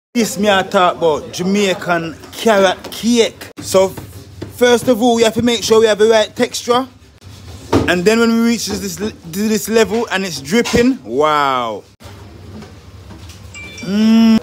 This me I talk about Jamaican carrot cake. So first of all, we have to make sure we have the right texture. And then when we reach this level and it's dripping, wow.